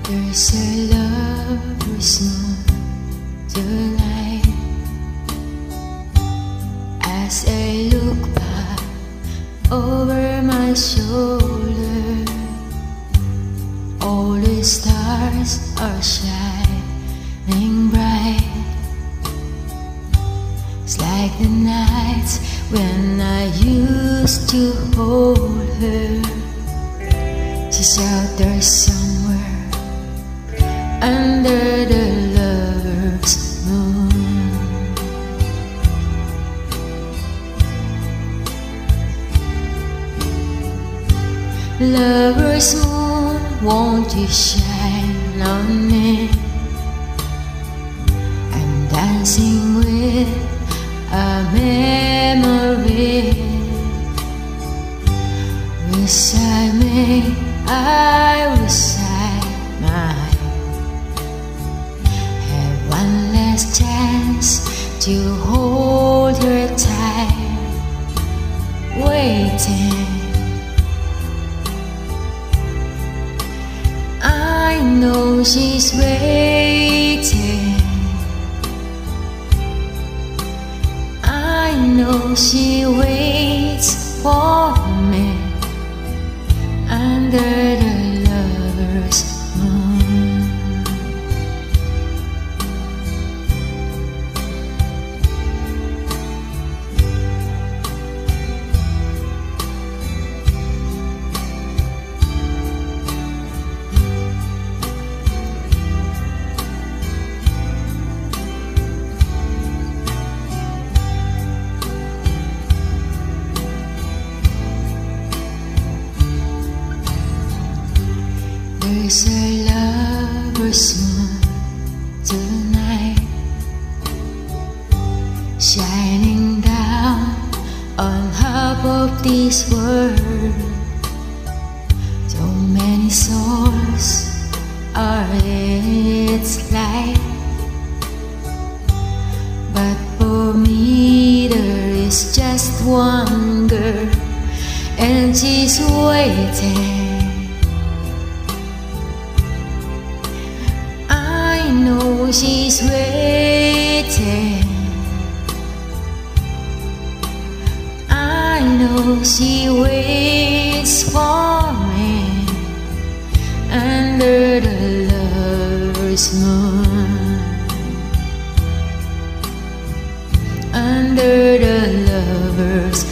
There's a lover's moon tonight. As I look back over my shoulder, all the stars are shining bright. It's like the nights when I used to hold her. She's out there somewhere under the lover's moon. Lover's moon, won't you shine on me? I'm dancing with a memory. Wish I may, I wish I might have one last chance to hold her tight, waiting. I know she's waiting. I know she waits for me under the lover's moon. There's a lover's moon tonight, shining down on half of this world. So many souls are in its light, but for me there is just one girl, and she's waiting. I know she's waiting. I know she waits for me under the lover's moon. Under the lover's